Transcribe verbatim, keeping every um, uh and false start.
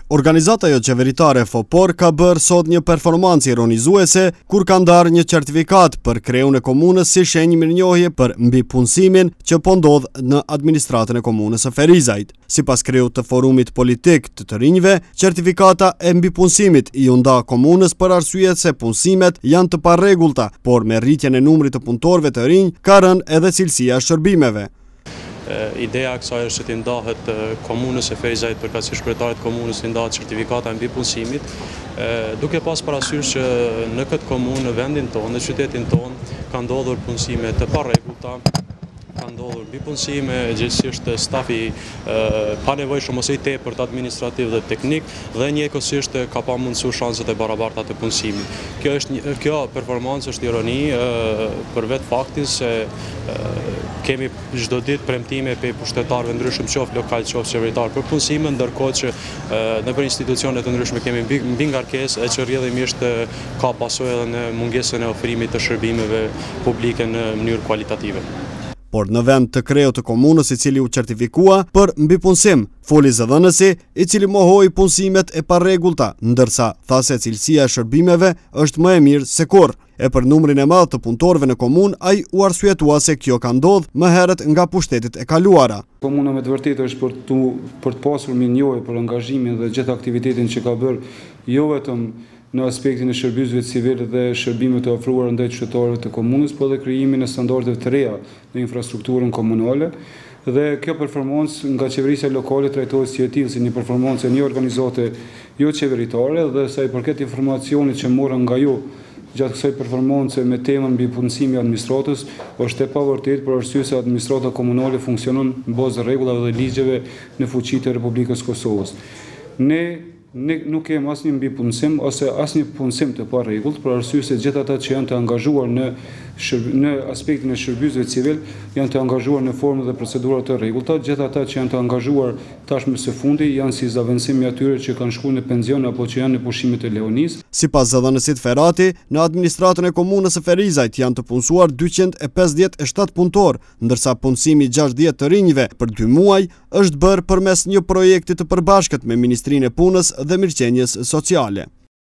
Organizata jo qeveritare FOPOR ka bërë sot një performancë ironizuese kur ka ndarë një certifikat për kreun e komunës si shenjë mirënjohje për mbi punësimin që po ndodh në administratën e komunës së Ferizajt. Sipas kreut të forumit politik të të rinjve, certifikata e mbi punësimit i u nda komunës për arsye se punësimet janë të parregullta, por me rritjen e numrit të punëtorëve të rinj ka rënë edhe cilësia e shërbimeve. Ideja e kësaj është që t'i ndahet komunës e Ferizajt përkatësisht si shkretarit komunës t'i ndahet certifikata mbi punësimit, duke pas parasysh që në këtë komunë, në vendin tonë, në qytetin tonë, ka ndodhur punësime të parregullta, ka ndodhur mbi punësime, gjithësisht stafi pa nevojshëm ose i tepërt administrativ dhe teknik, dhe njëkohësisht ka pamundsuar shanset e barabarta të punësimit. Kjo është kjo performancë është ironi për vetë faktin se kemi çdo ditë premtime pe pushtetarëve ndryshëm, qoftë lokal, qoftë qeveritar për punësime, ndërkohë që nëpër institucione të ndryshme kemi mbi ngarkesë e që rrjedhimisht ka pasojë edhe në mungesën e ofrimit të shërbimeve publike në mënyrë kualitative. Por në vend të kreut të komunës i cili u certifikua për mbi punësim, foli zëdhënësi i cili mohoi punësimet e parregullta, ndërsa tha se cilësia e shërbimeve është më e mirë se kurrë. E për numrin e madh të punëtorëve në komunë, ai u arsyetua se kjo ka ndodhur më herët nga pushtetet e kaluara. Komuna me të vërtetë është për të për të pasur mirënjohje për angazhimin dhe gjithë aktivitetin që ka bërë, jo vetëm në aspektin e shërbimeve civile dhe shërbimeve të ofruara ndaj qytetarëve të komunës, por edhe krijimin e standardeve të reja në infrastrukturën komunale. Dhe kjo performancë nga qeverisja lokale trajtohet si e tillë si një performancë e një organizate jo qeveritare dhe sa i përket informacionit që morëm nga ju gjatë kësaj performance me temën mbi punësimin e administratës, është e pavërtetë për arsye se administrata komunale funksionon në bazë rregullave dhe ligjeve në fuqitë e Republikës Kosovës. Ne Ne nuk kemi asnjë mbi punësim ose asnjë punësim të parregullt, për arsye se gjithë ata që janë të angazhuar në në aspektin e shërbimeve civil janë të angazhuar në formë dhe procedura të rregullta, gjithë ata që janë të angazhuar tashmë së fundi janë si zaventësimi atyre që kanë shkuar në pension apo që janë në pushimet e Leonis. Sipas zëdhënësit Ferati, në administratën e komunës së Ferizajt janë të punësuar dyqind e pesëdhjetë e shtatë punëtorë, ndërsa punësimi gjashtëdhjetë të rinjve për dy muaj është bërë përmes një projekti të përbashkët me Ministrinë e Punës dhe Mirëqenies Sociale.